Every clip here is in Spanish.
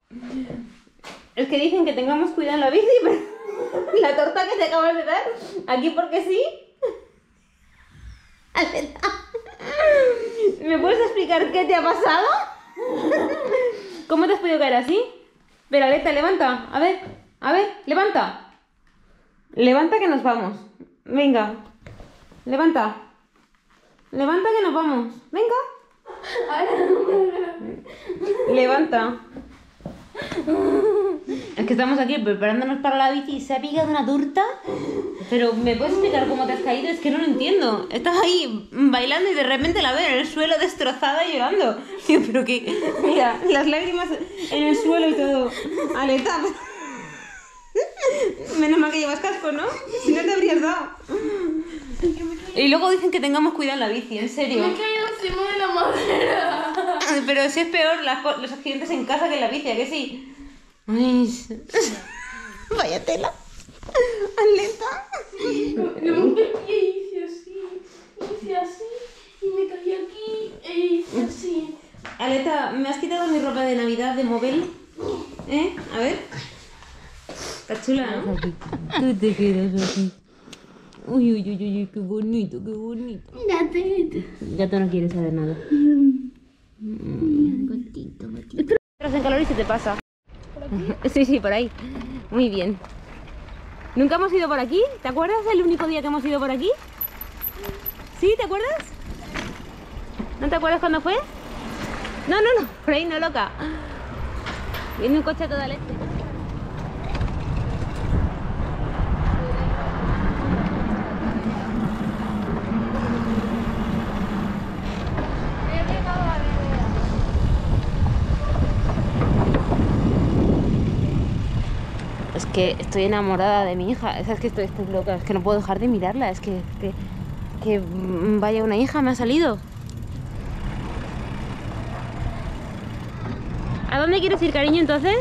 Es que dicen que tengamos cuidado en la bici, pero la torta que te acabas de dar, aquí porque sí. Aleta, ¿me puedes explicar qué te ha pasado? ¿Cómo te has podido caer así? Pero Aleta, levanta, a ver, levanta. Levanta que nos vamos. Venga, levanta. Levanta que nos vamos. Venga. Levanta. Es que estamos aquí preparándonos para la bici y se ha pillado una torta. Pero ¿me puedes explicar cómo te has caído? Es que no lo entiendo. Estás ahí bailando y de repente la veo en el suelo destrozada y llorando. Tío, pero que... Mira, las lágrimas en el suelo y todo. Aleta. Menos mal que llevas casco, ¿no? Si no te habrías dado. Y luego dicen que tengamos cuidado en la bici, en serio. Me he caído encima de la madera. Pero si es peor los accidentes en casa que en la bici, ¿a que sí? Ay. Vaya tela. Aleta. Yo me hice así y me caí aquí e hice así. Aleta, ¿me has quitado mi ropa de Navidad de Movel? A ver. Está chula, ¿no? Tú te quedas así. Uy, uy, uy, uy, qué bonito, qué bonito. Mírate. Gato no quiere saber nada. Gotito. Entras en calor y se te pasa. Sí, por ahí. Muy bien. ¿Nunca hemos ido por aquí? ¿Te acuerdas del único día que hemos ido por aquí? ¿Sí? ¿Te acuerdas? ¿No te acuerdas cuándo fue? No, por ahí no, loca. Viene un coche a toda leche. Es que estoy enamorada de mi hija. Es que estoy loca. Es que no puedo dejar de mirarla. Es que vaya, una hija me ha salido. ¿A dónde quieres ir, cariño, entonces?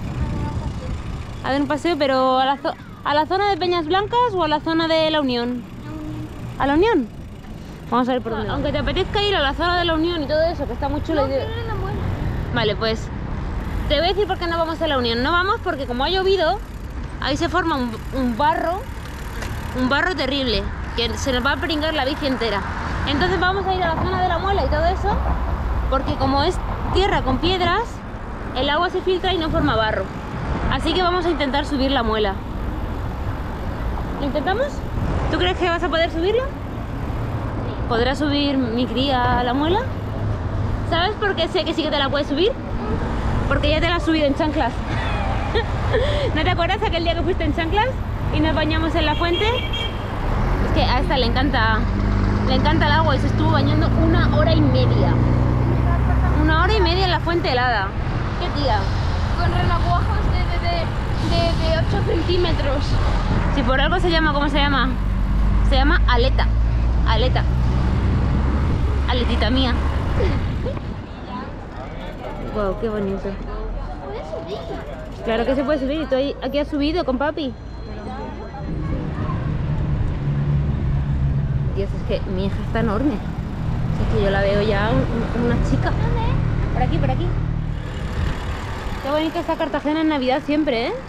A dar un paseo, pero a la zona de Peñas Blancas o a la zona de La Unión. ¿A La Unión? Vamos a ver por dónde. Aunque te apetezca ir a la zona de La Unión y todo eso, que está muy chulo. Vale, pues te voy a decir por qué no vamos a La Unión. No vamos porque como ha llovido, ahí se forma un barro terrible, que se nos va a pringar la bici entera. Entonces vamos a ir a la zona de la Muela y todo eso, porque como es tierra con piedras, el agua se filtra y no forma barro. Así que vamos a intentar subir la Muela. ¿Lo intentamos? ¿Tú crees que vas a poder subirla? ¿Podrá subir mi cría a la Muela? ¿Sabes por qué sé que sí que te la puedes subir? Porque ya te la has subido en chanclas. ¿No te acuerdas aquel día que fuiste en chanclas y nos bañamos en la fuente? Es que a esta le encanta el agua y se estuvo bañando 1 hora y media. 1 hora y media en la fuente helada. ¿Qué tía? Con renacuajos de 8 centímetros. Si por algo se llama, ¿cómo se llama? Se llama Aleta. Aleta. Aletita mía. Wow, qué bonito. ¿Puedes subir? Claro que se puede subir. Y tú aquí has subido con papi. Dios, es que mi hija está enorme. Es que yo la veo ya como una chica. ¿Dónde? Por aquí, por aquí. Qué bonita está Cartagena en Navidad siempre, ¿eh?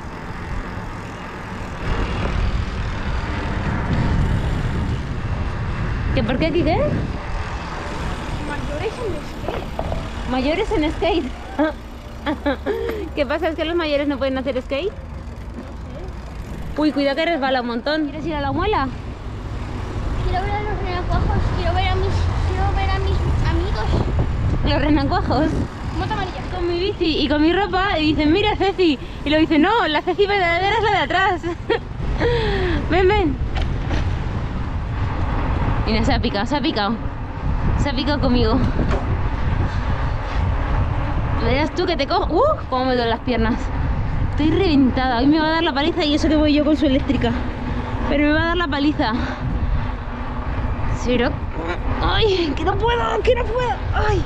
¿Que por qué aquí qué? Mayores en skate. Mayores en skate. ¿Qué pasa? ¿Es que los mayores no pueden hacer skate? No sé. Uy, cuidado que resbala un montón. ¿Quieres ir a la Muela? Quiero ver a los renacuajos. Quiero ver a mis amigos. Los renacuajos. Moto amarilla. Con mi bici y con mi ropa y dicen, mira Ceci. Y lo dice, no, la Ceci verdadera es la de atrás. Ven, ven. Mira, se ha picado, se ha picado. Se ha picado conmigo. Verás tú que te cojo. Cómo me duelen las piernas. Estoy reventada. Hoy me va a dar la paliza y eso que voy yo con su eléctrica. Pero me va a dar la paliza. Pero... ¡Ay! ¡Que no puedo! ¡Que no puedo! ¡Ay!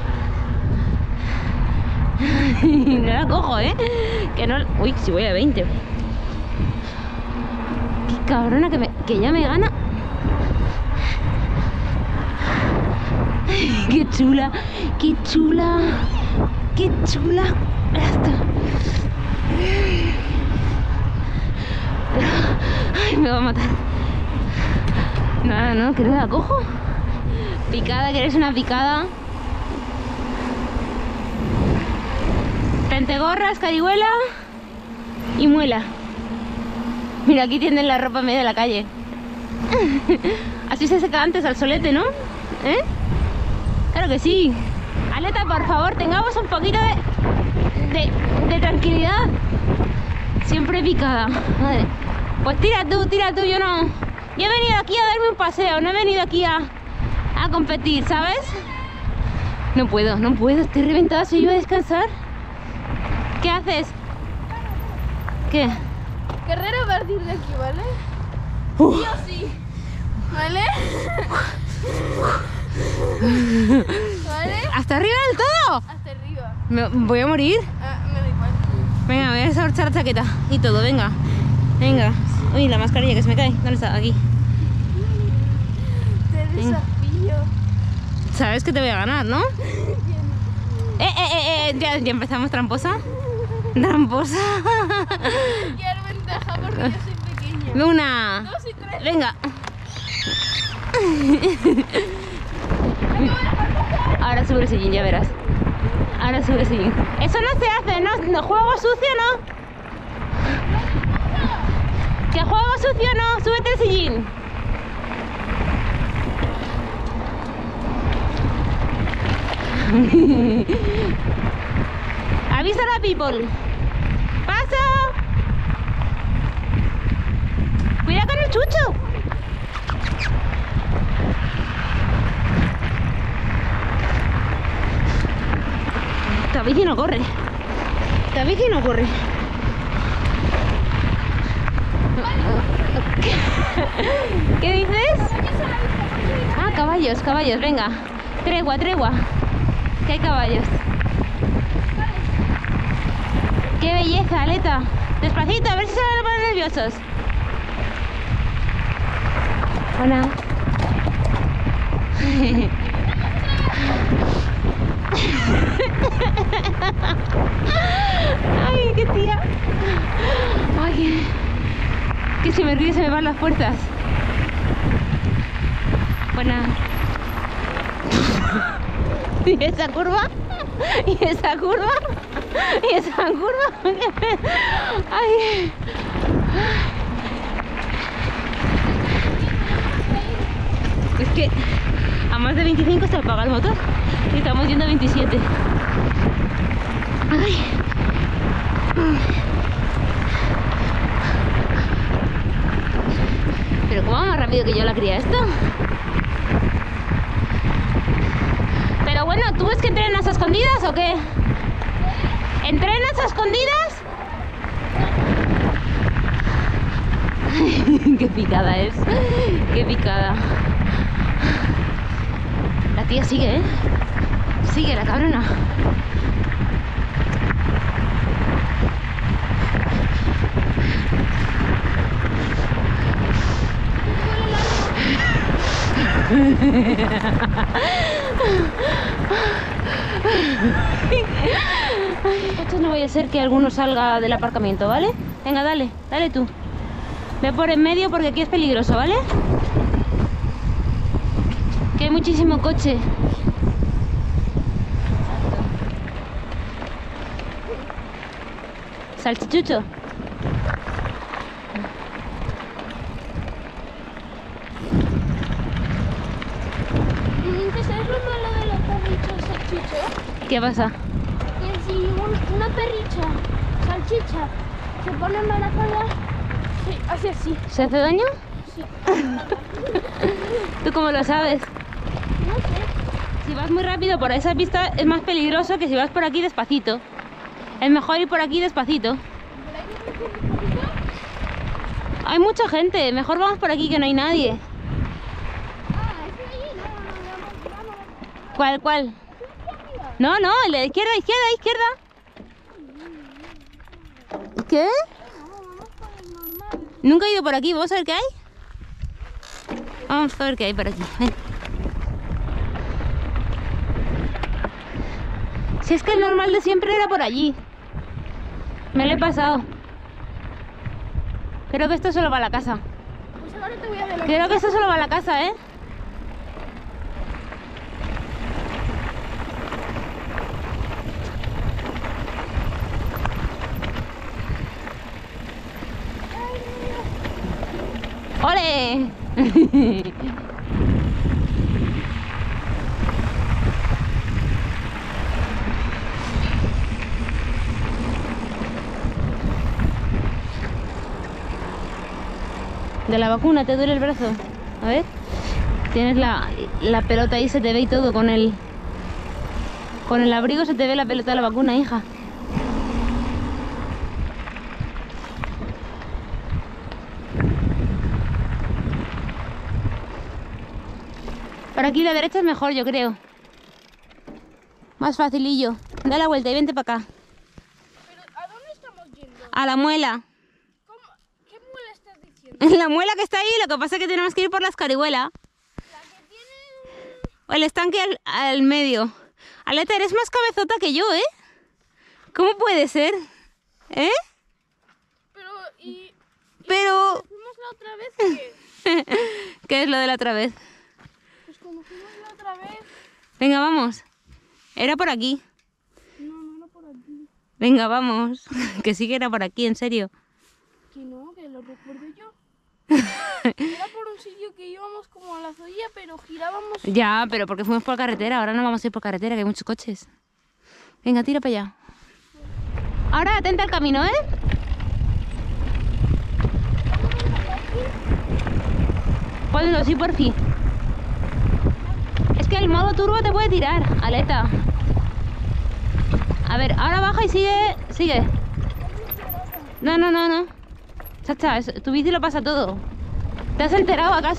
No la cojo, ¿eh? Que no... Uy, si voy a 20. Qué cabrona que ya me gana. ¡Qué chula! ¡Qué chula! ¡Qué chula! Ya está. matar. No, no, que no la cojo. Picada, que eres una picada. Pentegorra, escarihuela y muela. Mira, aquí tienden la ropa en medio de la calle. Así se seca antes al solete, ¿no? ¿Eh? Claro que sí. Aleta, por favor, tengamos un poquito de tranquilidad. Siempre picada. Madre. Pues tira tú, yo no. Yo he venido aquí a darme un paseo, no he venido aquí a competir, ¿sabes? No puedo, estoy reventada, si yo a descansar. ¿Qué haces? ¿Qué? Carrera a partir de aquí, ¿vale? Sí o sí. ¿Vale? ¿Vale? ¿Hasta arriba del todo? Hasta arriba. Me voy a morir. Me da igual. Venga, voy a desabrochar la chaqueta y todo, venga. Venga. Uy, la mascarilla que se me cae. ¿Dónde está? Aquí. Te desafío. Sabes que te voy a ganar, ¿no? Ya empezamos tramposa. Tramposa. Quiero ventaja porque yo soy pequeña. Una. 2 y 3. Venga. Ahora sube el sillín, ya verás. Ahora sube el sillín. Eso no se hace, no juego sucio, no. Que juego sucio, no. Súbete el sillín. Avisa a la people. ¡Paso! ¡Cuidado con el chucho! Esta bici no corre. Esta bici no corre. ¿Qué dices? Ah, caballos, caballos, venga. Tregua, tregua. Que hay caballos. ¡Qué belleza, Aleta! Despacito, a ver si se van a poner nerviosos. Hola. Ay, qué tía. Ay, que si me río se me van las fuerzas. Buena. ¿Y esa curva? ¿Y esa curva? ¿Y esa curva? Ay. Es que a más de 25 se apaga el motor y estamos yendo a 27. Ay. Pero ¿cómo va más rápido que yo la cría esto? Pero bueno, ¿tú ves que entrenas a escondidas o qué? ¿Entrenas a escondidas? Qué picada es. Qué picada. La tía sigue, ¿eh? Sigue la cabrona. Esto no vaya a ser que alguno salga del aparcamiento, ¿vale? Venga, dale, dale tú. Ve por en medio porque aquí es peligroso, ¿vale? Que hay muchísimo coche. Salchichucho. ¿Sabes lo malo de los perrichos salchichos? ¿Qué pasa? Que si una perricha salchicha se pone embarazada, sí, hace así. ¿Se hace daño? Sí. ¿Tú cómo lo sabes? No sé. Si vas muy rápido por esa pista es más peligroso que si vas por aquí despacito. Es mejor ir por aquí despacito. Hay mucha gente, mejor vamos por aquí que no hay nadie. ¿Cuál, cuál? No, no, el de izquierda, izquierda, izquierda. ¿Qué? Nunca he ido por aquí, ¿vamos a ver qué hay? Vamos a ver qué hay por aquí, ven. Si es que el normal de siempre era por allí. Me lo he pasado. Creo que esto solo va a la casa. ahora te voy a adelantar. Creo que eso solo va a la casa, ¿eh? ¡Ole! De la vacuna, ¿te duele el brazo? A ver. Tienes la pelota ahí, se te ve y todo con el abrigo, se te ve la pelota de la vacuna, hija. Por aquí la derecha es mejor, yo creo. Más facilillo. Da la vuelta y vente para acá. Pero, ¿a dónde estamos yendo? A la muela. ¿Cómo? ¿Qué muela estás diciendo? La muela que está ahí, lo que pasa es que tenemos que ir por la escarihuela. La que tiene... O el estanque al medio. Aleta, eres más cabezota que yo, ¿eh? ¿Cómo puede ser? ¿Eh? Pero... ¿Fuimos la otra vez qué? ¿Qué es lo de la otra vez? Pues como fuimos la otra vez... Venga, vamos. Era por aquí. No, no era por aquí. Venga, vamos. Que sí que era por aquí, en serio. Que no, que lo recuerdo yo. Era por un sitio que íbamos como a la zoya, pero girábamos... Ya, pero porque fuimos por carretera. Ahora no vamos a ir por carretera, que hay muchos coches. Venga, tira para allá. Ahora atenta al camino, ¿eh? Ponlo, sí, por fin. Es que el modo turbo te puede tirar, Aleta. A ver, ahora baja y sigue. Sigue. No, no, no, no. Chacha, tu bici lo pasa todo. ¿Te has enterado acaso?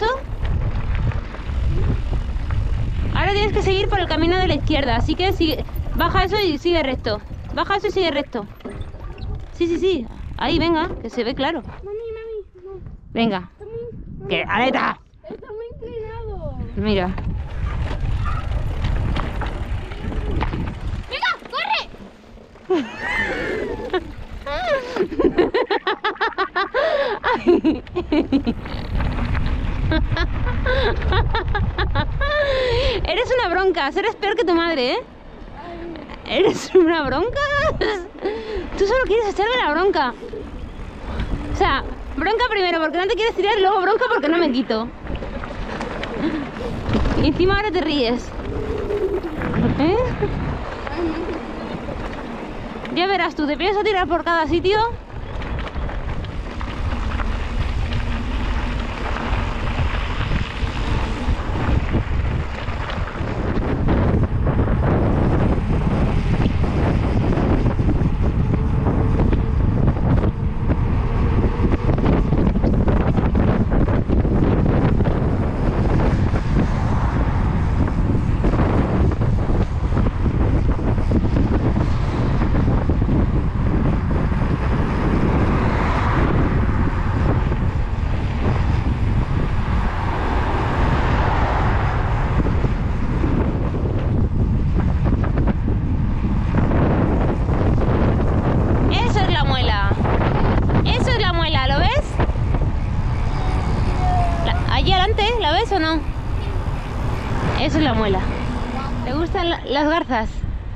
Ahora tienes que seguir por el camino de la izquierda, así que sigue. Baja eso y sigue recto. Baja eso y sigue recto. Sí, sí, sí. Ahí, venga, que se ve claro. Mami, no. Venga. ¡Que Aleta! Está muy inclinado. Mira. ¡Venga, corre! Eres una bronca, eres peor que tu madre, ¿eh? Eres una bronca. Tú solo quieres echarme la bronca. O sea, bronca primero porque no te quieres tirar y luego bronca porque no me quito. Y encima ahora te ríes. ¿Eh? Ya verás tú, te piensas tirar por cada sitio. Eso es la muela. Eso es la muela, ¿lo ves? Allí adelante, ¿la ves o no? Eso es la muela. ¿Te gustan las garzas?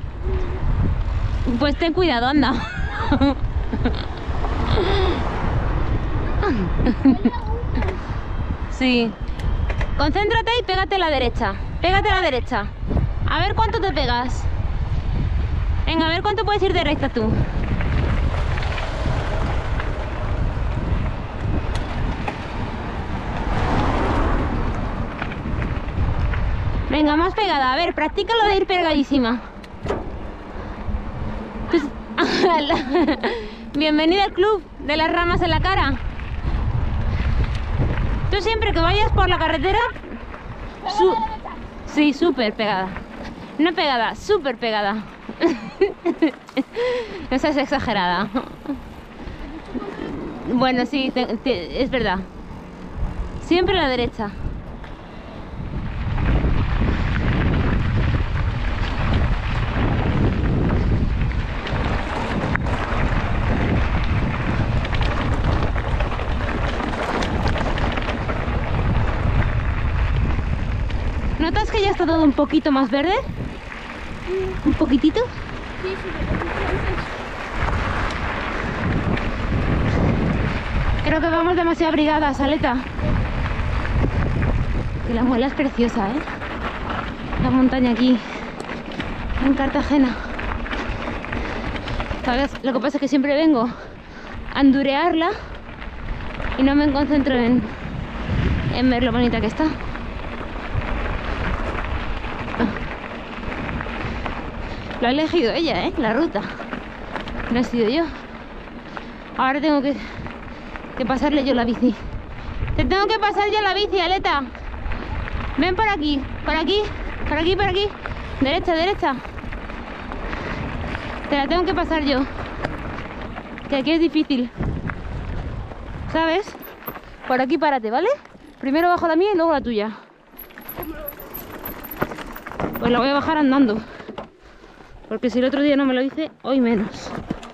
Pues ten cuidado, anda. Sí. Concéntrate y pégate a la derecha. Pégate a la derecha. A ver cuánto te pegas. Venga, a ver cuánto puedes ir de recta tú. Venga, más pegada. A ver, practica lo de ir pegadísima. Pues, bienvenida al club de las ramas en la cara. Tú siempre que vayas por la carretera... Sí, súper pegada. No pegada, súper pegada. No seas exagerada. Bueno, sí, es verdad. Siempre a la derecha. que ya está todo un poquito más verde? ¿Un poquitito? Sí, sí, Creo que vamos demasiado abrigadas, Aleta. Que la Muela es preciosa, ¿eh? La montaña aquí, en Cartagena. ¿Sabes? Lo que pasa es que siempre vengo a andurearla y no me concentro en ver lo bonita que está. Lo ha elegido ella, ¿eh? La ruta. No he sido yo. Ahora tengo que pasarle yo la bici. Te tengo que pasar yo la bici, Aleta. Ven por aquí, por aquí, por aquí, por aquí. Derecha, derecha. Te la tengo que pasar yo. Que aquí es difícil. ¿Sabes? Por aquí párate, ¿vale? Primero bajo la mía y luego la tuya. Pues la voy a bajar andando. Porque si el otro día no me lo hice, hoy menos.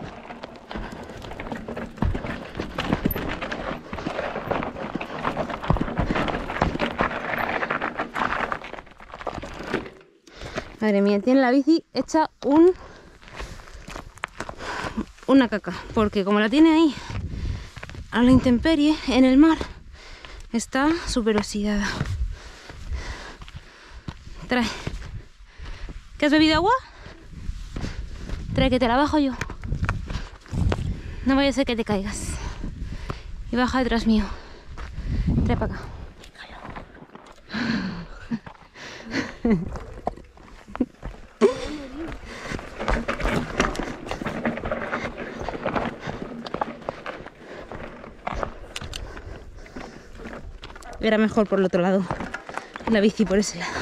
Madre mía, tiene la bici hecha una caca. Porque como la tiene ahí a la intemperie, en el mar, está súper oxidada. Trae. ¿Qué has bebido agua? Trae que te la bajo yo. No vaya a ser que te caigas. Y baja detrás mío. Trae para acá. Era mejor por el otro lado. La bici por ese lado.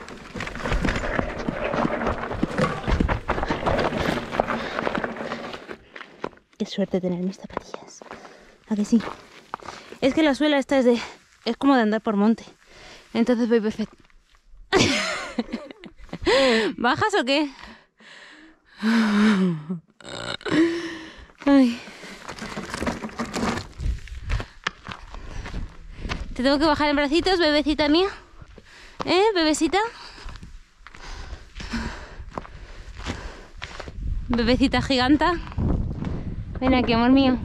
Qué suerte tener mis zapatillas. ¿A que sí? Es que la suela esta es como de andar por monte. Entonces voy perfecto. ¿Bajas o qué? Ay. Te tengo que bajar en bracitos, bebecita mía. ¿Eh, bebecita? Bebecita giganta. Ven aquí, amor mío.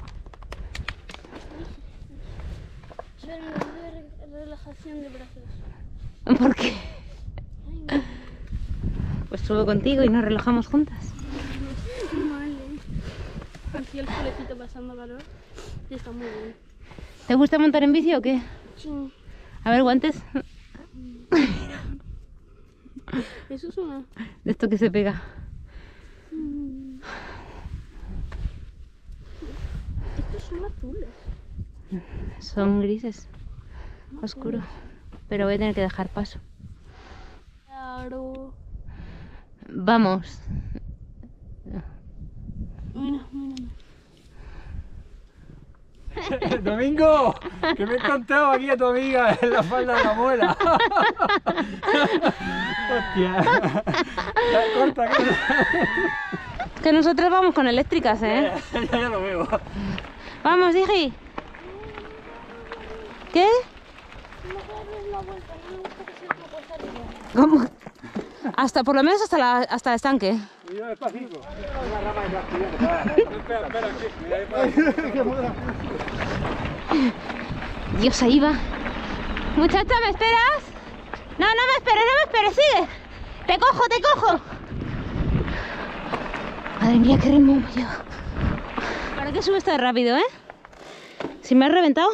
Relajación de brazos. ¿Por qué? Pues subo contigo y nos relajamos juntas. Vale. Aquí el solecito pasando calor. Y está muy bien. ¿Te gusta montar en bici o qué? Sí. A ver, guantes. Eso es una. De esto que se pega. Estos son azules. Son grises. Oscuro. Pero voy a tener que dejar paso. Claro. Vamos. Mira, mira. Domingo, que me he encontrado aquí a tu amiga en la falda de la Muela. Hostia. Ya, corta, corta. Que nosotros vamos con eléctricas, ¿eh? Ya lo veo. Vamos, Digi. ¿Qué? No puedo dar la vuelta, no me gusta que sea una cosa arriba. ¿Cómo? Hasta, por lo menos hasta el estanque. Cuidado despacito. Una rama de plástico. Espera, espera, Dios, ahí va. Muchacha, ¿me esperas? No, no me esperes, sigue. Te cojo. Madre mía, qué ritmo lleva. ¿Para qué subes tan rápido, eh? Si me has reventado.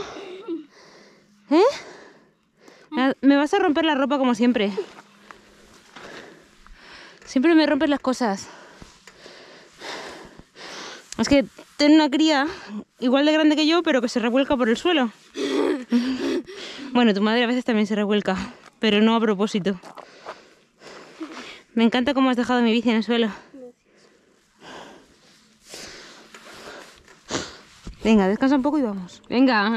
¿Eh? Me vas a romper la ropa como siempre. Siempre me rompes las cosas. Es que tengo una cría igual de grande que yo, pero que se revuelca por el suelo. Bueno, tu madre a veces también se revuelca, pero no a propósito. Me encanta cómo has dejado mi bici en el suelo. Venga, descansa un poco y vamos. Venga.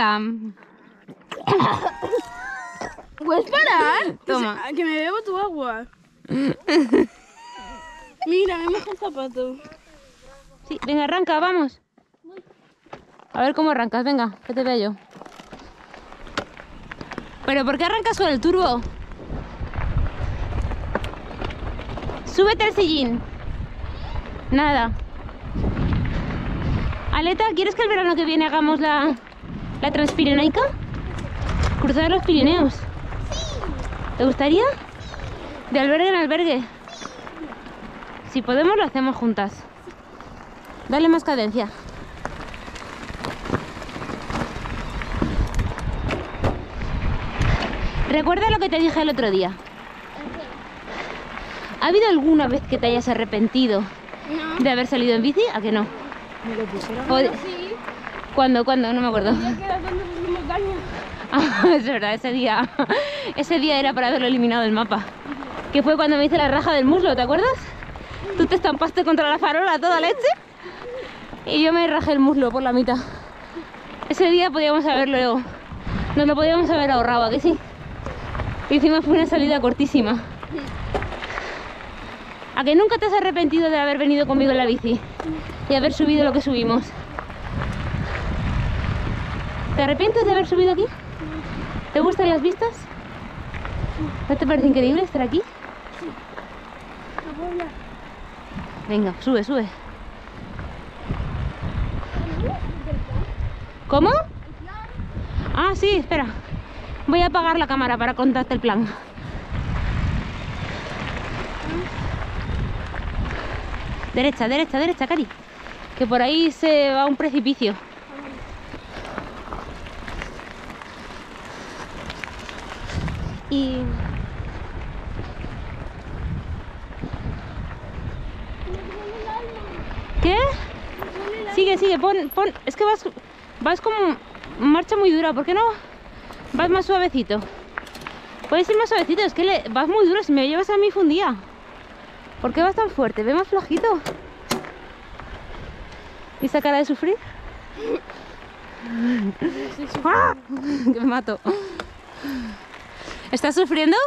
¿Puedes parar? Toma. Que me bebo tu agua. Mira, me moja el zapato. Sí, venga, arranca, vamos. A ver cómo arrancas, venga, que te veo yo. ¿Pero por qué arrancas con el turbo? Súbete al sillín. Nada. Aleta, ¿quieres que el verano que viene hagamos la Transpirenaica? Cruzar los Pirineos. ¿Te gustaría? De albergue en albergue. Si podemos, lo hacemos juntas. Dale más cadencia. Recuerda lo que te dije el otro día. ¿Ha habido alguna vez que te hayas arrepentido de haber salido en bici? ¿A que no? Me lo pusieron. Sí. ¿Cuándo? No me acuerdo. Ya que era donde pusimos daño. Ah, es verdad, ese día era para haberlo eliminado del mapa. Que fue cuando me hice la raja del muslo, ¿te acuerdas? Tú te estampaste contra la farola a toda leche y yo me rajé el muslo por la mitad. Ese día podíamos haberlo, nos lo podíamos haber ahorrado, ¿a que sí? Y encima fue una salida cortísima. ¿A que nunca te has arrepentido de haber venido conmigo en la bici y haber subido lo que subimos? ¿Te arrepientes de haber subido aquí? ¿Te gustan las vistas? ¿No te parece increíble estar aquí? Venga, sube, sube. ¿Cómo? Ah, sí, espera. Voy a apagar la cámara para contarte el plan. Derecha, derecha, derecha, Cari. Que por ahí se va a un precipicio. Y... ¿Qué? Sigue, sigue, pon. Es que vas como marcha muy dura, ¿por qué no vas más suavecito? Puedes ir más suavecito, es que vas muy duro, si me llevas a mí fundía. ¿Por qué vas tan fuerte? Ve más flojito. ¿Y esa cara de sufrir? ¡Ah! Que me mato. ¿Estás sufriendo?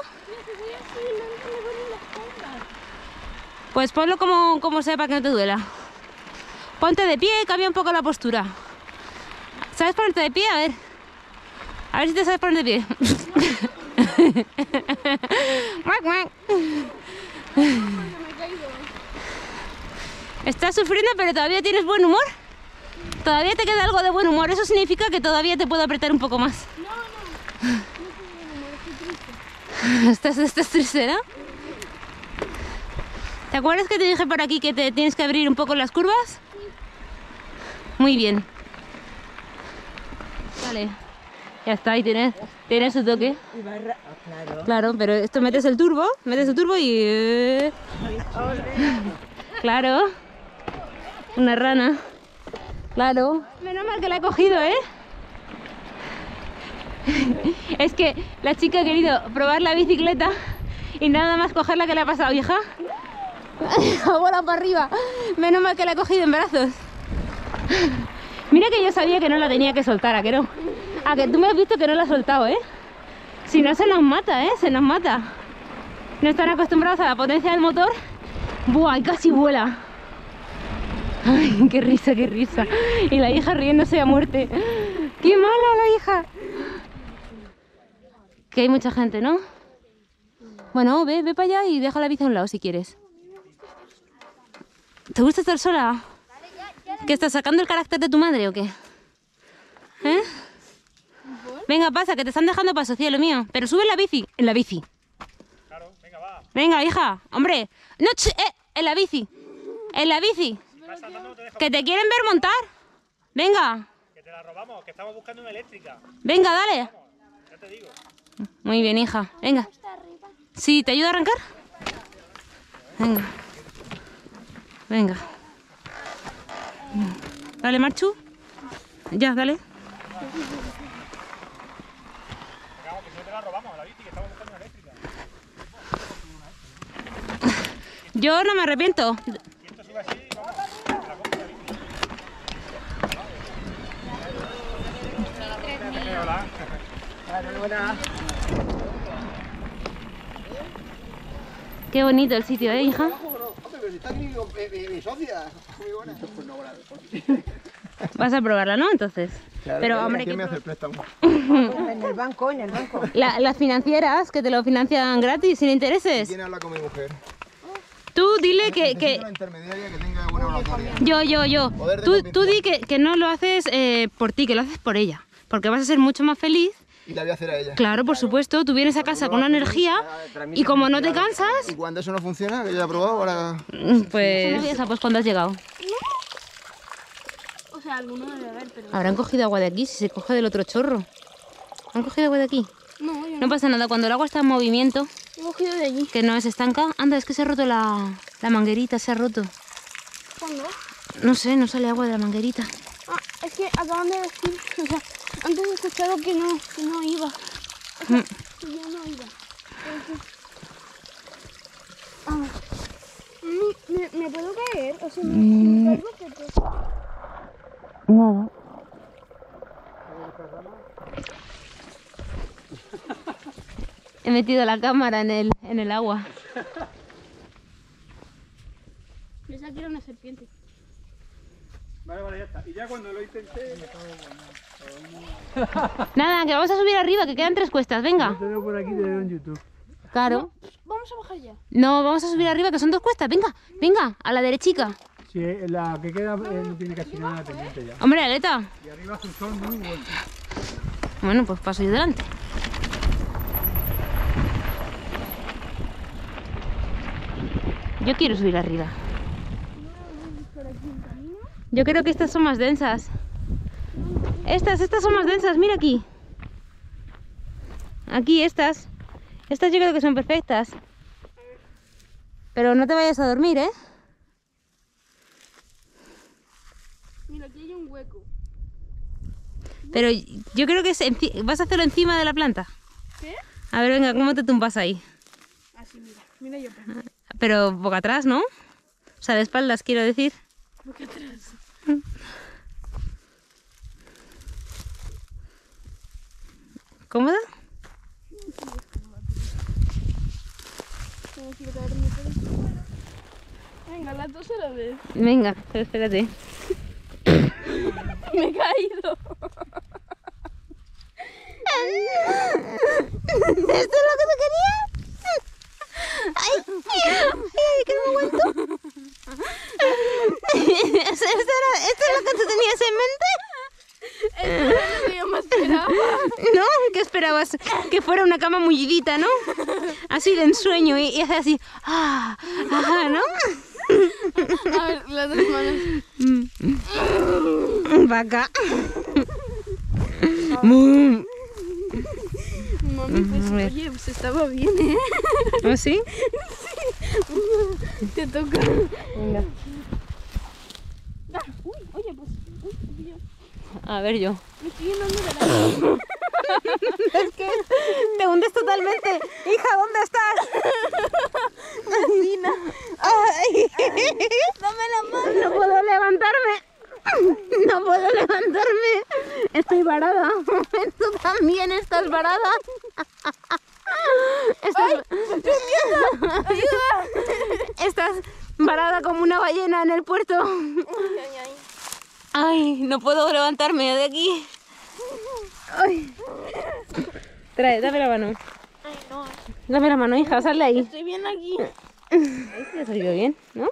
Pues ponlo como sea para que no te duela. Ponte de pie y cambia un poco la postura. ¿Sabes ponerte de pie? A ver si te sabes poner de pie. ¿Estás sufriendo pero todavía tienes buen humor? ¿Todavía te queda algo de buen humor? Eso significa que todavía te puedo apretar un poco más. No tengo buen humor, estoy triste. ¿Estás triste, no? ¿Te acuerdas que te dije por aquí que te tienes que abrir un poco las curvas? Sí. Muy bien. Vale. Ya está, ahí tienes su toque. Claro. Claro, pero esto metes el turbo y... Claro. Una rana. Claro. Menos mal que la he cogido, ¿eh? Es que la chica ha querido probar la bicicleta y nada más cogerla que le ha pasado, hija. Ha volado para arriba. Menos mal que la he cogido en brazos. Mira que yo sabía que no la tenía que soltar, ¿a que no? A que tú me has visto que no la he soltado, ¿eh? Si no se nos mata, ¿eh? Se nos mata. No están acostumbrados a la potencia del motor. ¡Buah! Y casi vuela. ¡Ay, qué risa, qué risa! Y la hija riéndose a muerte. ¡Qué mala la hija! Que hay mucha gente, ¿no? Bueno, ve para allá y deja la bici a un lado si quieres. ¿Te gusta estar sola? ¿Que estás sacando el carácter de tu madre o qué? ¿Eh? Venga, pasa, que te están dejando paso, cielo mío. Pero sube en la bici. En la bici. Claro, venga, va. Venga, hija. Hombre. No, en la bici. En la bici. Que te quieren ver montar. Venga. Que te la robamos, que estamos buscando una eléctrica. Venga, dale. Ya te digo. Muy bien, hija. Venga. Sí, ¿te ayuda a arrancar? Venga. Venga. Dale, Marchu. Ya, dale. Vamos, que si no te la robamos a la bici, que estamos buscando una eléctrica. Yo no me arrepiento. Si esto sube así, vamos, te la compro la bici. Hola. Hola. Qué bonito el sitio, ¿eh, hija? Pero si está aquí mi socia. Muy buena. Vas a probarla, ¿no? Entonces. Claro, pero, hombre, ¿quién me hace el préstamo? En el banco, en el banco. Las financieras que te lo financian gratis, sin intereses. ¿Quién habla con mi mujer? Tú dile que... Necesito una intermediaria que tenga buena oratoria. Yo. Poder de Tú di convicción. que no lo haces por ti, que lo haces por ella. Porque vas a ser mucho más feliz. Y la voy a hacer a ella. Claro, por supuesto. Tú vienes a casa con una energía y como no te cansas, Y cuando eso no funciona, que yo ya he probado, ahora... pues cuando has llegado. O sea, alguno debe haber, pero... Habrán cogido agua de aquí, si se coge del otro chorro. ¿Han cogido agua de aquí? No, yo No pasa nada, cuando el agua está en movimiento, he cogido de allí. que no es estanca. Anda, es que se ha roto la manguerita, se ha roto. ¿Cuándo? No sé, no sale agua de la manguerita. Ah, es que acaban de decir, o sea, antes he escuchado que no iba. O sea, que ya no iba. Pero que... A ver. ¿Me puedo caer? O sea, me caigo que te... Nada. He metido la cámara en el agua. Pensaba que era una serpiente. Vale, ya está. Y ya cuando lo intenté... Nada, que vamos a subir arriba, que quedan 3 cuestas, venga. Te veo por aquí, te veo en YouTube. Claro. Vamos a bajar ya. No, vamos a subir arriba, que son 2 cuestas, venga, a la derechica. Sí, la que queda no tiene casi nada pendiente ya. Hombre, Aleta. Y arriba hace un sol muy bueno. Bueno, pues paso yo delante. Yo quiero subir arriba. Yo creo que estas son más densas. Estas son más densas, mira aquí. Aquí estas. Estas yo creo que son perfectas. Pero no te vayas a dormir, ¿eh? Mira, aquí hay un hueco. Pero yo creo que vas a hacerlo encima de la planta. ¿Qué? A ver, venga, ¿cómo te tumbas ahí? Así, mira. Mira yo. Pero boca atrás, ¿no? O sea, de espaldas, quiero decir. Boca atrás. ¿Cómoda? Tengo que caerme por aquí. Venga, las dos a la vez. Venga, pero espérate. Me he caído. ¿Esto es lo que te querías? ¡Ay! ¡Ay, que no me aguanto! ¿Esto es lo que tú tenías en mente? Eso es lo que yo me esperaba. ¿No? ¿Qué esperabas? Que fuera una cama mullidita, ¿no? Así de ensueño y hace así... ¡Ah! ¡Ah! ¿No? A ver, las dos manos. Vaca. Mami, pues oye, pues estaba bien, ¿eh? ¿Oh, sí? Te toca. Venga. Ah, uy, oye, pues. Uy, yo. A ver yo. Me estoy llenando de la... Es que te hundes totalmente. Hija, ¿dónde estás? Asina. Ay. Dame la mano. No puedo levantarme. No puedo levantarme. Estoy varada. Tú también estás varada. Estás varada como una ballena en el puerto. Ay, no puedo levantarme de aquí. Ay. Trae, dame la mano. Ay, no. Dame la mano, hija, sal de ahí. Estoy bien aquí. Ahí te ha salido bien, ¿no?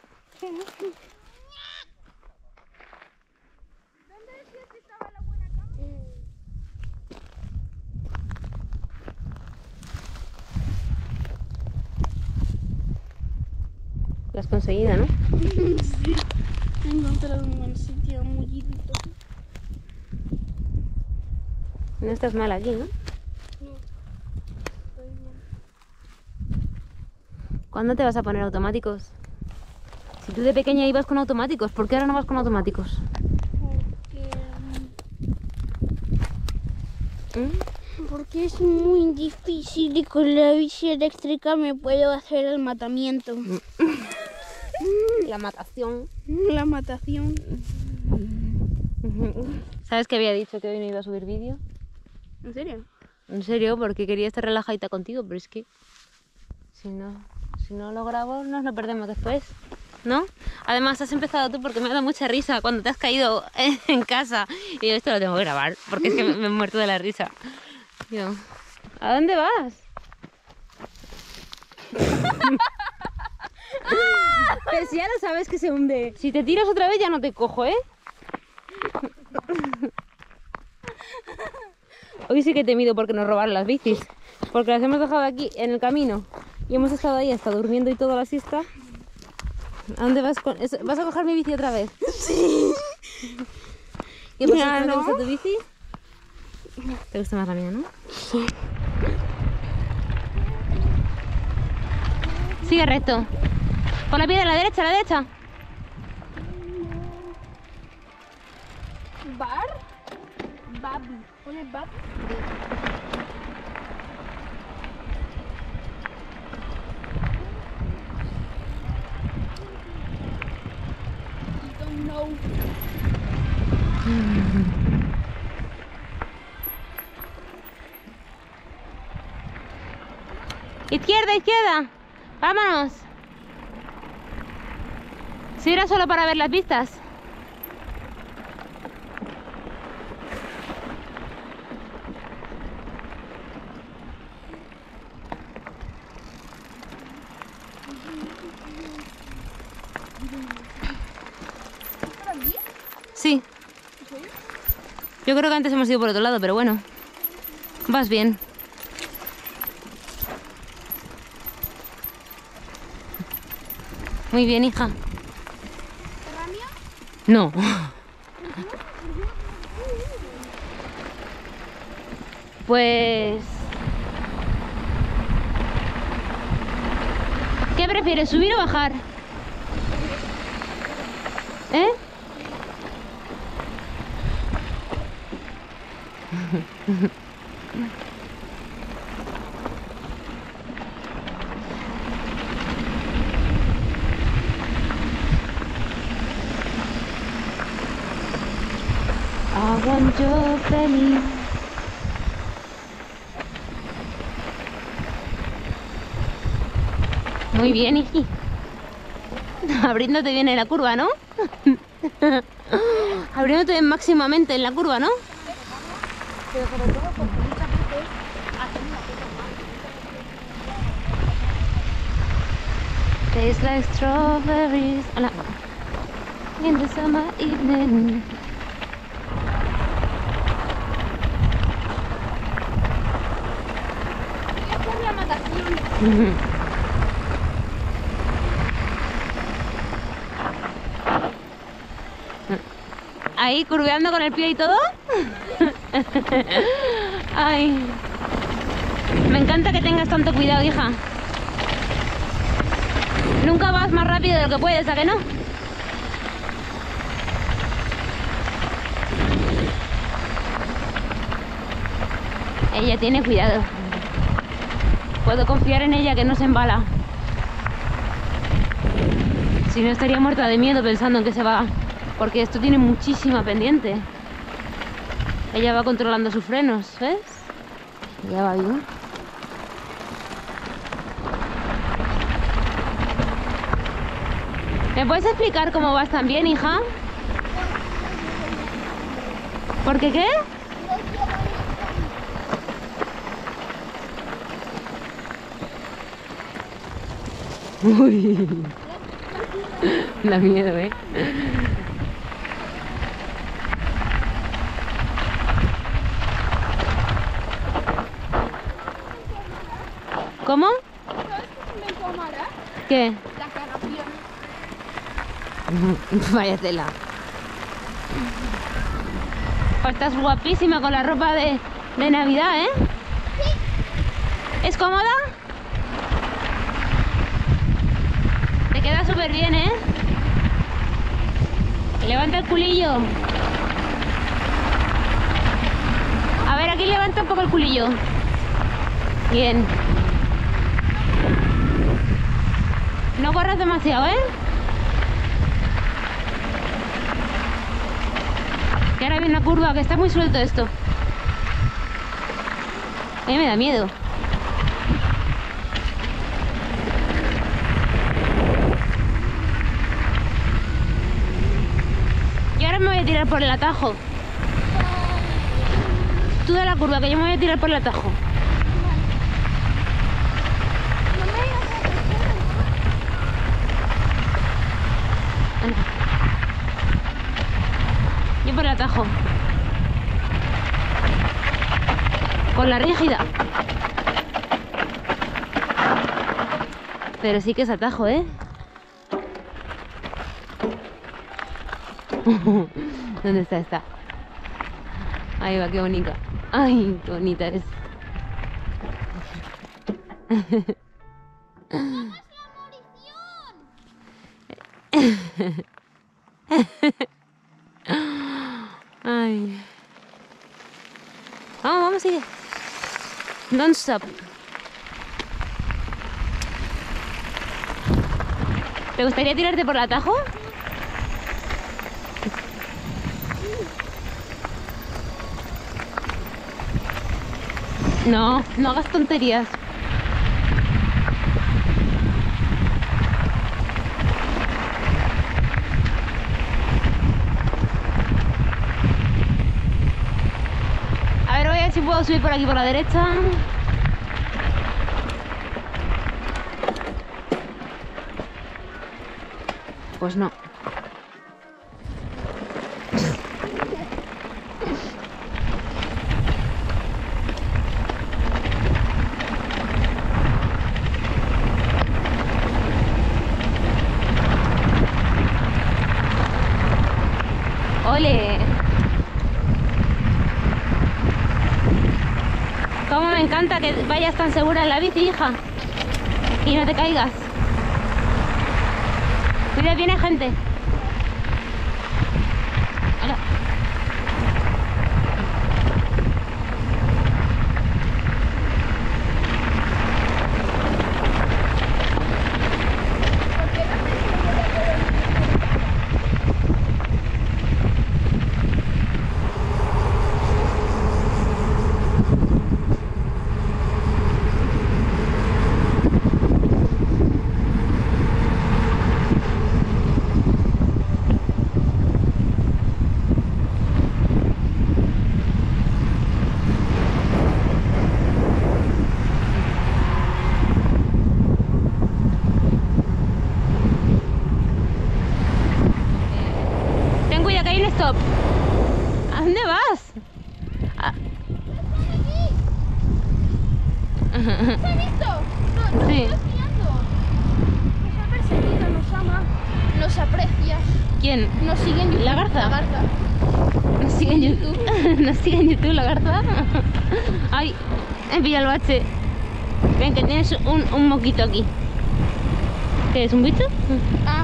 Lo has conseguido, ¿no? Sí. He encontrado un buen sitio mullidito. No estás mal aquí, ¿no? No. Estoy bien. ¿Cuándo te vas a poner automáticos? Si tú de pequeña ibas con automáticos, ¿por qué ahora no vas con automáticos? Porque es muy difícil y con la bici eléctrica me puedo hacer el matamiento. La matación. La matación. ¿Sabes que había dicho que hoy no iba a subir vídeo? ¿En serio? En serio, porque quería estar relajadita contigo, pero es que si no lo grabo nos lo perdemos después, ¿no? Además has empezado tú porque me ha dado mucha risa cuando te has caído en casa y yo esto lo tengo que grabar porque es que me he muerto de la risa. Yo, ¿a dónde vas? Pero si ya lo sabes que se hunde. Si te tiras otra vez ya no te cojo, ¿eh? Hoy sí que he temido porque nos robaron las bicis. Porque las hemos dejado aquí en el camino. Y hemos estado ahí hasta durmiendo y toda la siesta. ¿A dónde vas con eso? ¿Vas a coger mi bici otra vez? Sí. ¿Y por qué no te gusta tu bici? ¿Te gusta más la mía, no? Sí. Sigue recto. Por la piedra, a la derecha, a la derecha. Bar. Babi. Pone Babi. Don't know. Izquierda, izquierda. Vámonos. Si era solo para ver las vistas. Sí. Yo creo que antes hemos ido por otro lado, pero bueno. Vas bien. Muy bien, hija. No. Pues... ¿qué prefieres, subir o bajar? ¿Eh? Yo feliz. Muy bien, hiji. Abriéndote bien en la curva, ¿no? Abriéndote máximamente en la curva, ¿no? Pero sobre todo porque muchas veces hacen una Tastes like strawberries. Hola. In the summer evening. la natación. Ahí curveando con el pie y todo. Ay. Me encanta que tengas tanto cuidado, hija. Nunca vas más rápido de lo que puedes, ¿a que no? Ella tiene cuidado. Puedo confiar en ella que no se embala. Si no, estaría muerta de miedo pensando en que se va. Porque esto tiene muchísima pendiente. Ella va controlando sus frenos, ¿ves? Ya va bien. ¿Me puedes explicar cómo vas tan bien, hija? ¿Por qué qué? Uy. Da miedo, ¿eh? ¿Cómo? ¿Sabes qué se inventó Amara? ¿Qué? La carapión. Vaya tela. Pues estás guapísima con la ropa de Navidad, ¿eh? Sí. ¿Es cómoda? Te queda súper bien, ¿eh? Levanta el culillo. A ver, aquí levanta un poco el culillo. Bien. No corras demasiado, ¿eh? Que ahora viene una curva, que está muy suelto esto. A mí me da miedo. Yo ahora me voy a tirar por el atajo. Tú da la curva, que yo me voy a tirar por el atajo. Yo por el atajo. Con la rígida. Pero sí que es atajo, ¿eh? ¿Dónde está esta? Ahí va, qué bonita. Ay, qué bonita es. Ay. Vamos, vamos, sigue. Don't stop. ¿Te gustaría tirarte por el atajo? No, no hagas tonterías. A ver, voy a ver si puedo subir por aquí por la derecha. Pues no. ¡Ole! Cómo me encanta que vayas tan segura en la bici, hija. Y no te caigas. Mira, viene gente. Hola. Stop. ¿A dónde vas? ¿Se ha visto? No, Sí. está guiando. Nos ha perseguido, nos ama, nos aprecia. ¿Quién? Nos sigue en YouTube. ¿La garza? La garza. Nos sigue en YouTube. Nos sigue en YouTube la garza. Ay, he pillado el bache. Ven, que tienes un moquito aquí. ¿Qué es? ¿Un bicho? Ah.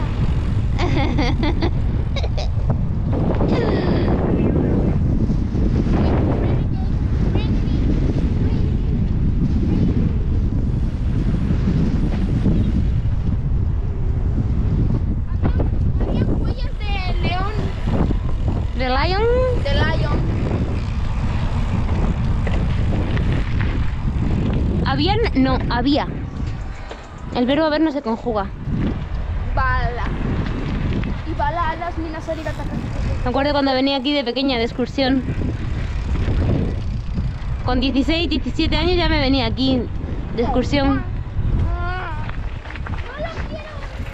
Había huellas de león. ¿De lion? De lion. ¿Habían? No, había. El verbo haber no se conjuga. Bala. Y bala a las minas a ir a atacar. Me acuerdo cuando venía aquí de pequeña de excursión. Con 16, 17 años ya me venía aquí de excursión. No la quiero.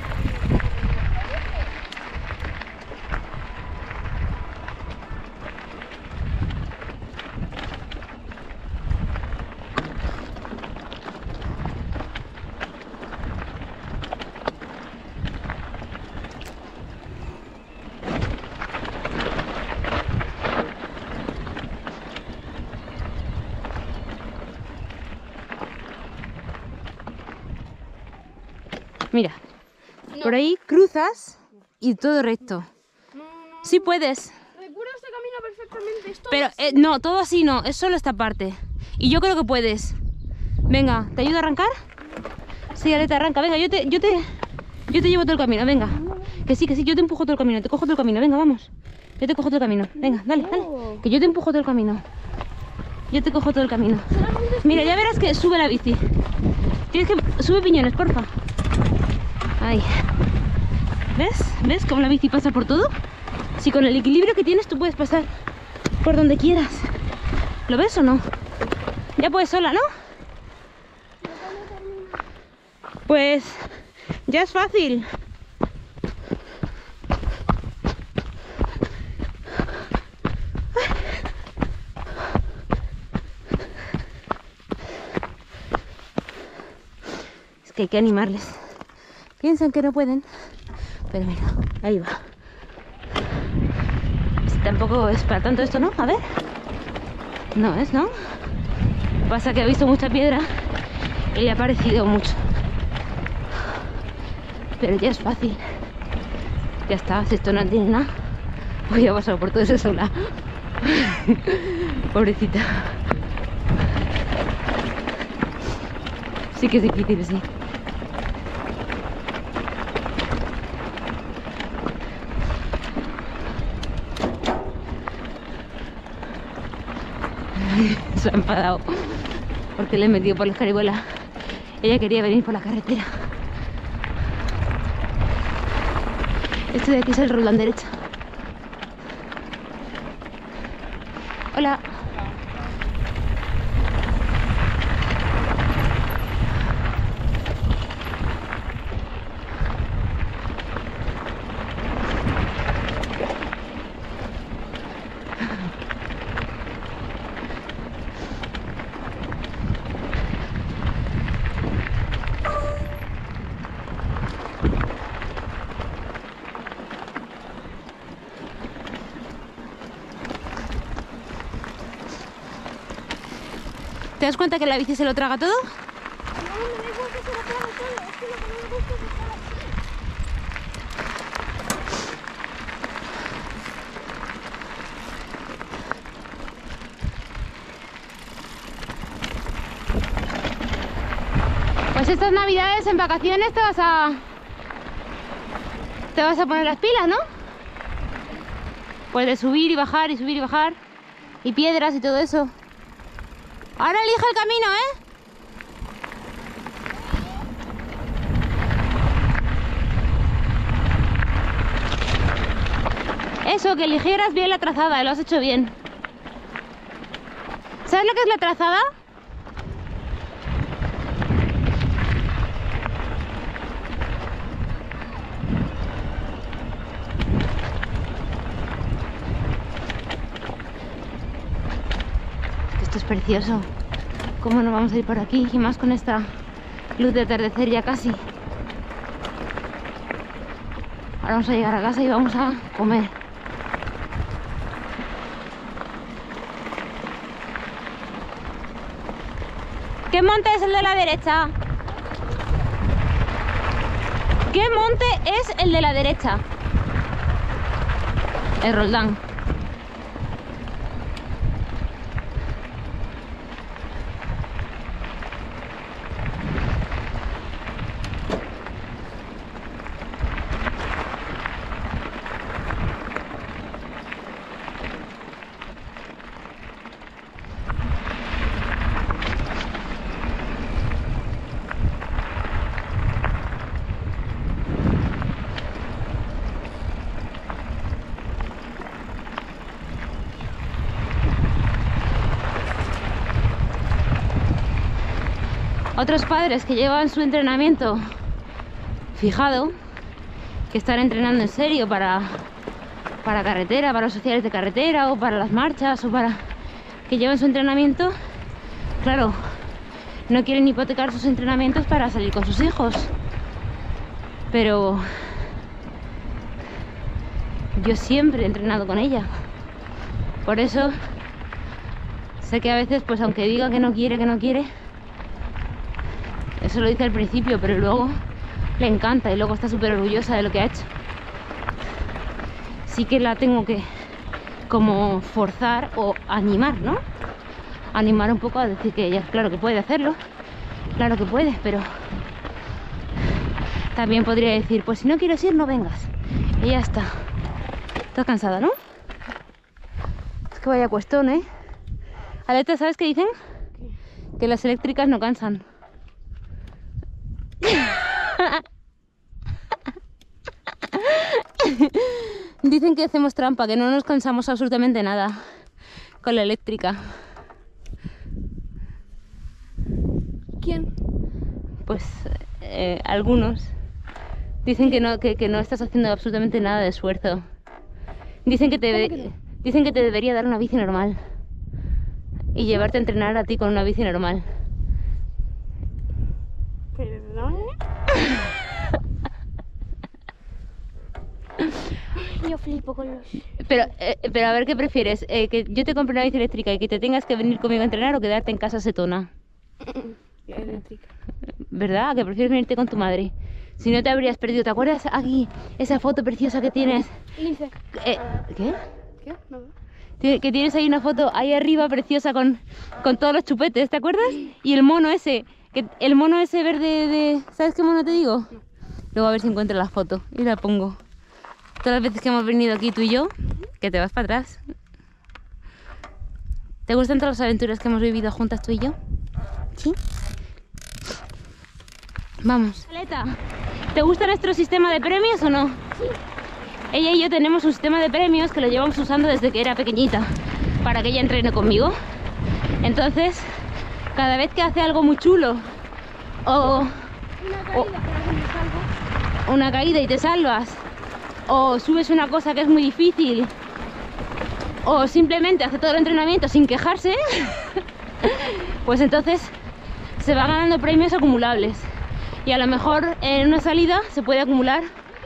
Mira, No. por ahí cruzas y todo recto. No. Sí puedes, Recuerdo este camino perfectamente. Esto pero no, todo así no, es solo esta parte. Y yo creo que puedes. Venga, ¿te ayudo a arrancar? Sí, Aleta, arranca, venga, yo te llevo todo el camino, venga. Que sí, yo te empujo todo el camino, te cojo todo el camino, venga, vamos. Yo te cojo todo el camino, venga, dale, dale. Que yo te empujo todo el camino. Yo te cojo todo el camino. Mira, ya verás que sube la bici. Tienes que... Sube piñones, porfa. Ahí. ¿Ves? ¿Ves cómo la bici pasa por todo? Si con el equilibrio que tienes tú puedes pasar por donde quieras. ¿Lo ves o no? Ya puedes sola, ¿no? Pues ya es fácil. que hay que animarles. Piensan que no pueden, pero mira, ahí va. Tampoco es para tanto esto, ¿no? A ver. No es, ¿no? Pasa que ha visto mucha piedra y le ha parecido mucho. Pero ya es fácil. Ya está, si esto no tiene nada. Voy a pasar por todo eso sola. Pobrecita. Sí que es difícil, sí. Se ha enfadado porque le he metido por la caribuela. Ella quería venir por la carretera. Este de aquí es el Roldán derecha. Hola. ¿Te das cuenta que la bici se lo traga todo? No, me da igual que se lo trague todo. Es que lo que no me gusta es estar aquí. Pues estas navidades en vacaciones te vas a poner las pilas, ¿no? Pues de subir y bajar y subir y bajar. Y piedras y todo eso. Ahora elige el camino, ¿eh? Eso, que eligieras bien la trazada, lo has hecho bien. ¿Sabes lo que es la trazada? Esto es precioso. ¿Cómo no vamos a ir por aquí? Y más con esta luz de atardecer ya casi. Ahora vamos a llegar a casa y vamos a comer. ¿Qué monte es el de la derecha? ¿Qué monte es el de la derecha? El Roldán. Otros padres que llevan su entrenamiento fijado, que están entrenando en serio para carretera, para los sociales de carretera o para las marchas o para que llevan su entrenamiento, claro, no quieren hipotecar sus entrenamientos para salir con sus hijos. Pero yo siempre he entrenado con ella. Por eso sé que a veces, pues aunque diga que no quiere, eso lo dice al principio, pero luego le encanta y luego está súper orgullosa de lo que ha hecho. Sí que la tengo que como forzar o animar, ¿no? Animar un poco a decir que ella, claro que puede hacerlo, claro que puedes, pero también podría decir, pues si no quieres ir, no vengas. Y ya está. Estás cansada, ¿no? Es que vaya cuestón, ¿eh? Aleta, ¿sabes qué dicen? ¿Qué? Que las eléctricas no cansan. Dicen que hacemos trampa, que no nos cansamos absolutamente nada con la eléctrica. ¿Quién? Pues algunos dicen que no estás haciendo absolutamente nada de esfuerzo. Dicen que dicen que te debería dar una bici normal y llevarte a entrenar a ti con una bici normal. Perdón. Yo flipo con los... Pero a ver, ¿qué prefieres? ¿Que yo te compre una bici eléctrica y que te tengas que venir conmigo a entrenar o quedarte en casa setona? Eléctrica. ¿Verdad? ¿Que prefieres venirte con tu madre? Si no te habrías perdido. ¿Te acuerdas aquí esa foto preciosa que tienes? Lince. ¿Qué? ¿Qué? No. Que tienes ahí una foto ahí arriba preciosa con todos los chupetes, ¿te acuerdas? Y el mono ese, el mono ese verde de... ¿Sabes qué mono te digo? No. Luego a ver si encuentro la foto y la pongo. Todas las veces que hemos venido aquí tú y yo, que te vas para atrás. ¿Te gustan todas las aventuras que hemos vivido juntas tú y yo? ¿Sí? Vamos. Aleta, ¿te gusta nuestro sistema de premios o no? Sí. Ella y yo tenemos un sistema de premios que lo llevamos usando desde que era pequeñita, para que ella entrene conmigo. Entonces, cada vez que hace algo muy chulo, o una caída y te salvas, o subes una cosa que es muy difícil, o simplemente hace todo el entrenamiento sin quejarse, pues entonces se va ganando premios acumulables. Y a lo mejor en una salida se puede acumular.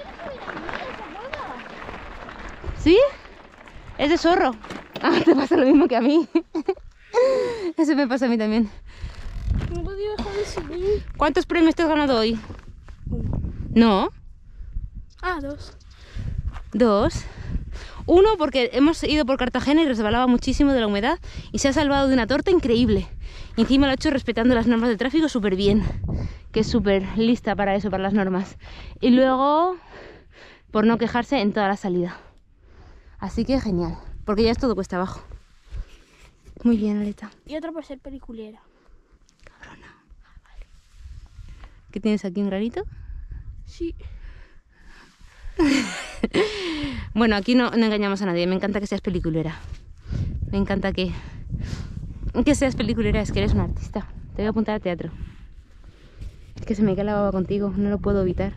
¿Sí? Es de zorro. Ah, te pasa lo mismo que a mí. Eso me pasa a mí también. No podía dejar de subir. ¿Cuántos premios te has ganado hoy? ¿No? Ah, 2. 2. 1 porque hemos ido por Cartagena y resbalaba muchísimo de la humedad y se ha salvado de una torta increíble. Y encima lo ha hecho respetando las normas de tráfico súper bien, que es súper lista para eso, para las normas. Y luego, por no quejarse en toda la salida. Así que genial, porque ya es todo cuesta abajo. Muy bien, Aleta. Y otra por ser peliculera. Cabrona. Vale. ¿Qué tienes aquí, un granito? Sí. Bueno, aquí no engañamos a nadie. Me encanta que seas peliculera. Me encanta que seas peliculera. Es que eres una artista. Te voy a apuntar a teatro. Es que se me cae la baba contigo. No lo puedo evitar.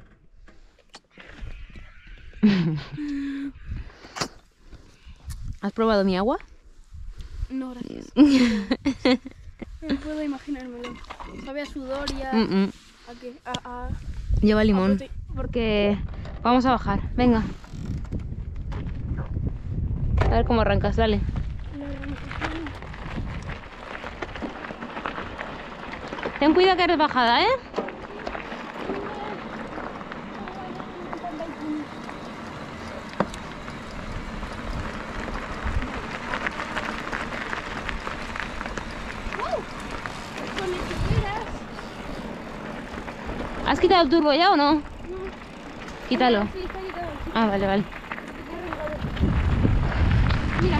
¿Has probado mi agua? No, gracias. No puedo imaginármelo. Sabe a sudor y a... ¿A qué? Lleva limón. Porque vamos a bajar. Venga. A ver cómo arrancas, dale. Ten cuidado que eres bajada, ¿eh? ¿Has quitado el turbo ya o no? No. Quítalo. Sí, está quitado. Ah, vale, vale. Mira,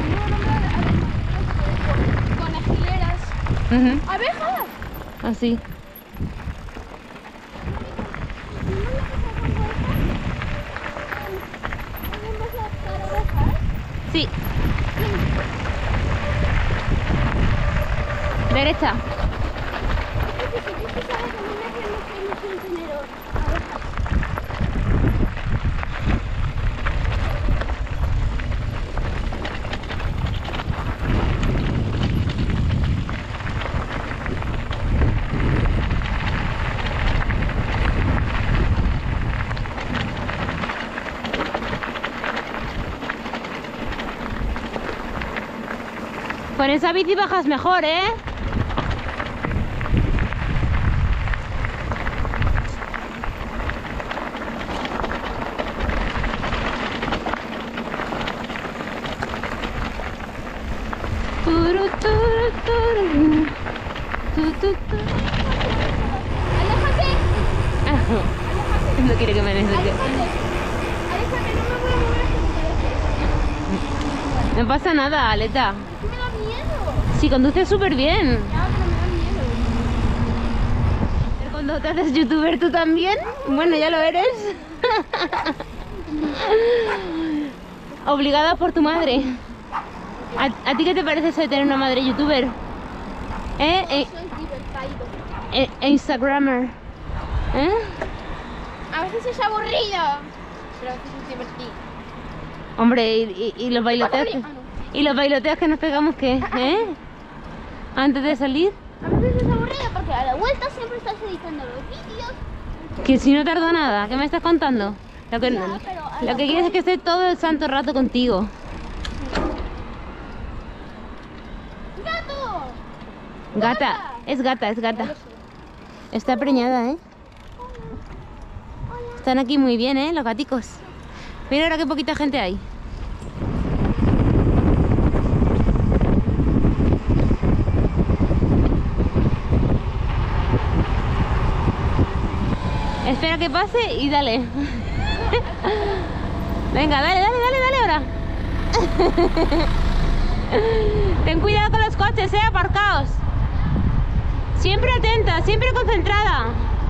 no, con esquileras. ¡Abejas! Así. Sí. Derecha. Con esa bici bajas mejor, ¿eh? No quiere que me acerque. Aléjate, no me voy a mover. No pasa nada, Aleta. Me da miedo. Si conduces súper bien. Ya, pero me da miedo. Cuando te haces youtuber tú también, bueno, ya lo eres. Obligada por tu madre. ¿A ti qué te parece eso de tener una madre youtuber? Soy divertido. Instagrammer. A veces es aburrido, pero a veces es divertido. Hombre, y los bailoteos. ¿Y los bailoteos que nos pegamos qué? ¿Antes de salir? A veces es aburrido. aburrido porque a la vuelta siempre estás editando los vídeos. Que si no tardo nada, ¿qué me estás contando? Lo que, Ya, pero a lo la que quieres es que esté todo el santo rato contigo. ¡Gato! Gata, es gata, es gata. Está preñada, ¿eh? Están aquí muy bien, ¿eh? Los gaticos. Mira ahora qué poquita gente hay. Espera que pase y dale. Venga, dale, dale, dale, dale ahora. Ten cuidado con los coches, aparcaos. Siempre atenta, siempre concentrada.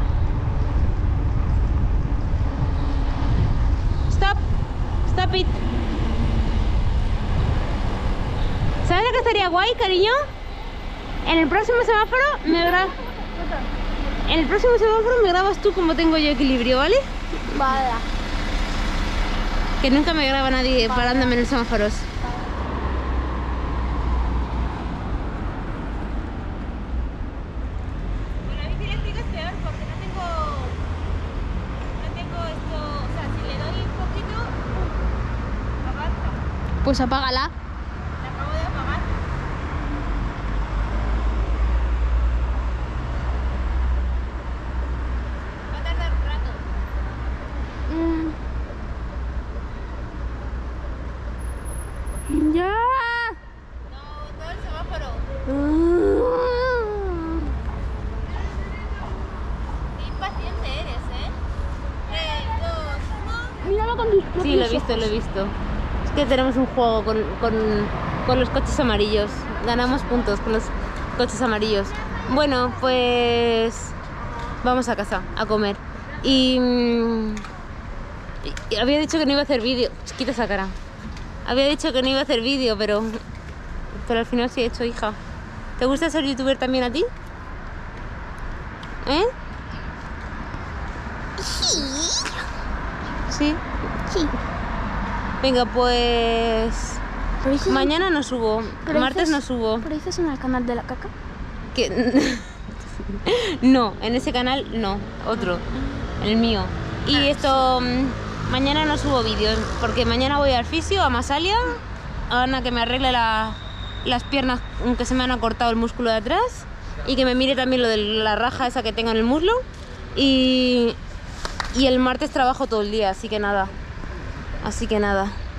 Stop. Stop it. ¿Sabes lo que estaría guay, cariño? En el próximo semáforo me grabas. En el próximo semáforo me grabas tú como tengo yo equilibrio, ¿vale? Vale. Que nunca me graba nadie parándome en los semáforos. Con la bici eléctrica es peor porque no tengo esto, o sea, si le doy un poquito, avanza. Pues apágala. La acabo de apagar. Va a tardar un rato. Ya. No, todo el semáforo. Qué impaciente eres, ¿eh? 3, 2, 1. Míralo con tus propios Sí, lo he visto, lo he visto. Es que tenemos un juego con los coches amarillos. Ganamos puntos con los coches amarillos. Bueno, pues vamos a casa a comer. Y había dicho que no iba a hacer vídeo. Quita esa cara. Había dicho que no iba a hacer vídeo, pero al final sí he hecho, hija. ¿Te gusta ser youtuber también a ti? ¿Eh? Sí. Sí. Venga, pues Pero dices, mañana no subo, pero martes dices- no subo. ¿Pero dices en el canal de la caca? Que no, en ese canal no, otro, el mío. Y esto mañana no subo vídeos porque mañana voy al fisio, a Masalia, a Ana que me arregle las piernas que se me han acortado el músculo de atrás y que me mire también lo de la raja esa que tengo en el muslo. Y el martes trabajo todo el día, así que nada.